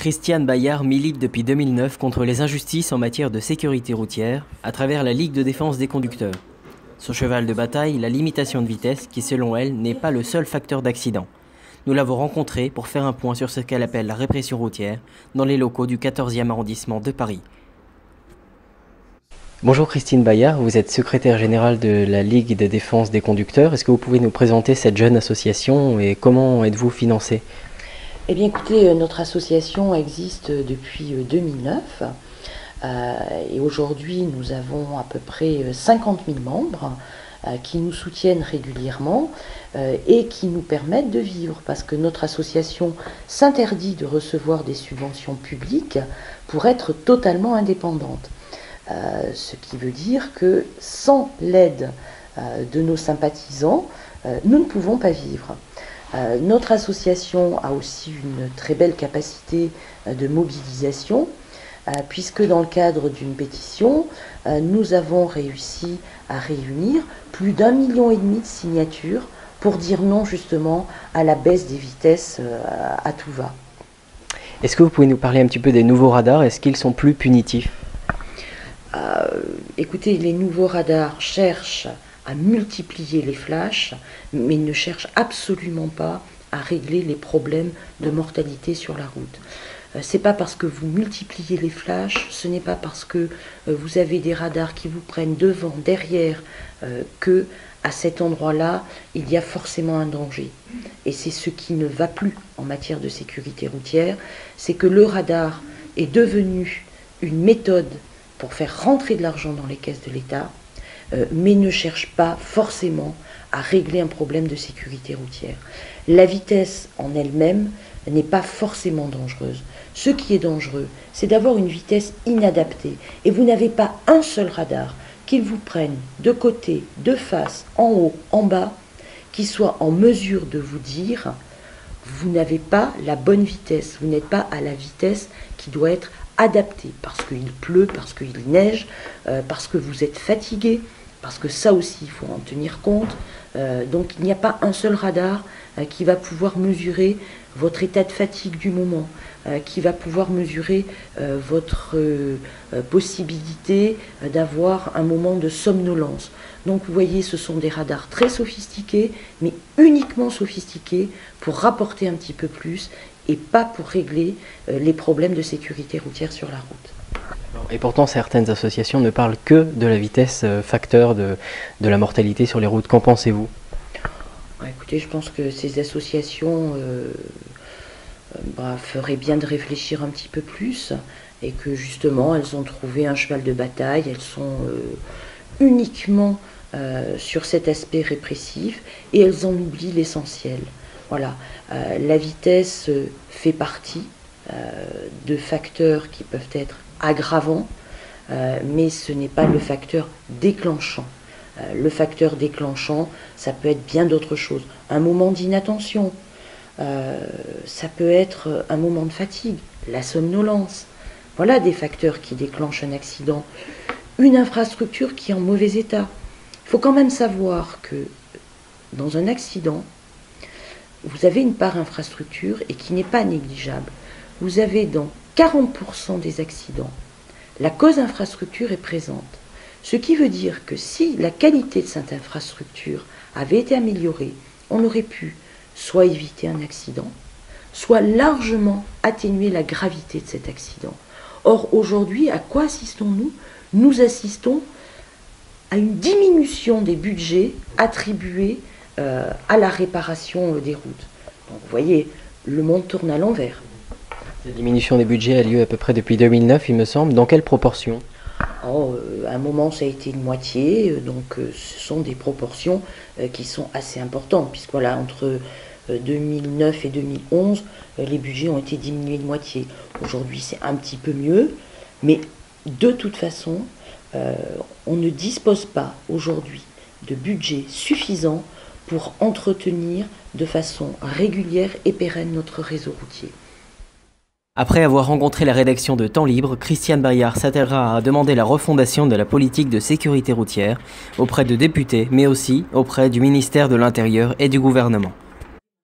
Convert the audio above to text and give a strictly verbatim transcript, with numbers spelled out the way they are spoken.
Christiane Bayard milite depuis deux mille neuf contre les injustices en matière de sécurité routière à travers la Ligue de défense des conducteurs. Son cheval de bataille, la limitation de vitesse, qui selon elle n'est pas le seul facteur d'accident. Nous l'avons rencontrée pour faire un point sur ce qu'elle appelle la répression routière dans les locaux du quatorzième arrondissement de Paris. Bonjour Christine Bayard, vous êtes secrétaire générale de la Ligue de défense des conducteurs. Est-ce que vous pouvez nous présenter cette jeune association et comment êtes-vous financée ? Eh bien écoutez, notre association existe depuis deux mille neuf euh, et aujourd'hui nous avons à peu près cinquante mille membres euh, qui nous soutiennent régulièrement euh, et qui nous permettent de vivre parce que notre association s'interdit de recevoir des subventions publiques pour être totalement indépendante. Euh, ce qui veut dire que sans l'aide euh, de nos sympathisants, euh, nous ne pouvons pas vivre. Euh, notre association a aussi une très belle capacité euh, de mobilisation, euh, puisque dans le cadre d'une pétition, euh, nous avons réussi à réunir plus d'un million et demi de signatures pour dire non justement à la baisse des vitesses euh, à tout va. Est-ce que vous pouvez nous parler un petit peu des nouveaux radars? Est-ce qu'ils sont plus punitifs? euh, Écoutez, les nouveaux radars cherchent à multiplier les flashs, mais ne cherchent absolument pas à régler les problèmes de mortalité sur la route. Euh, c'est pas parce que vous multipliez les flashs, ce n'est pas parce que euh, vous avez des radars qui vous prennent devant, derrière, euh, que à cet endroit-là, il y a forcément un danger. Et c'est ce qui ne va plus en matière de sécurité routière, c'est que le radar est devenu une méthode pour faire rentrer de l'argent dans les caisses de l'État, Euh, mais ne cherche pas forcément à régler un problème de sécurité routière. La vitesse en elle-même n'est pas forcément dangereuse. Ce qui est dangereux, c'est d'avoir une vitesse inadaptée. Et vous n'avez pas un seul radar, qu'il vous prenne de côté, de face, en haut, en bas, qui soit en mesure de vous dire vous n'avez pas la bonne vitesse, vous n'êtes pas à la vitesse qui doit être adaptée, parce qu'il pleut, parce qu'il neige, euh, parce que vous êtes fatigué, parce que ça aussi, il faut en tenir compte. Euh, donc il n'y a pas un seul radar euh, qui va pouvoir mesurer votre état de fatigue du moment, euh, qui va pouvoir mesurer euh, votre euh, euh, possibilité euh, d'avoir un moment de somnolence. Donc vous voyez, ce sont des radars très sophistiqués, mais uniquement sophistiqués pour rapporter un petit peu plus et pas pour régler euh, les problèmes de sécurité routière sur la route. Et pourtant, certaines associations ne parlent que de la vitesse, euh, facteur de, de la mortalité sur les routes. Qu'en pensez-vous? Écoutez, je pense que ces associations euh, euh, bah, feraient bien de réfléchir un petit peu plus et que justement, elles ont trouvé un cheval de bataille, elles sont euh, uniquement euh, sur cet aspect répressif et elles en oublient l'essentiel. Voilà, euh, la vitesse euh, fait partie euh, de facteurs qui peuvent être aggravants, euh, mais ce n'est pas le facteur déclenchant. Euh, le facteur déclenchant, ça peut être bien d'autres choses. Un moment d'inattention, euh, ça peut être un moment de fatigue, la somnolence. Voilà des facteurs qui déclenchent un accident. Une infrastructure qui est en mauvais état. Il faut quand même savoir que dans un accident, vous avez une part infrastructure et qui n'est pas négligeable. Vous avez dans quarante pour cent des accidents, la cause infrastructure est présente. Ce qui veut dire que si la qualité de cette infrastructure avait été améliorée, on aurait pu soit éviter un accident, soit largement atténuer la gravité de cet accident. Or, aujourd'hui, à quoi assistons-nous? Nous assistons à une diminution des budgets attribués euh, à la réparation des routes. Donc, vous voyez, le monde tourne à l'envers. La diminution des budgets a lieu à peu près depuis deux mille neuf, il me semble. Dans quelle proportion? Oh, euh, à un moment, ça a été une moitié, euh, donc euh, ce sont des proportions euh, qui sont assez importantes, puisque voilà, entre euh, deux mille neuf et deux mille onze, euh, les budgets ont été diminués de moitié. Aujourd'hui, c'est un petit peu mieux, mais de toute façon, euh, on ne dispose pas aujourd'hui de budget suffisant pour entretenir de façon régulière et pérenne notre réseau routier. Après avoir rencontré la rédaction de Temps Libre, Christiane Bayard s'attellera à demander la refondation de la politique de sécurité routière auprès de députés, mais aussi auprès du ministère de l'Intérieur et du gouvernement.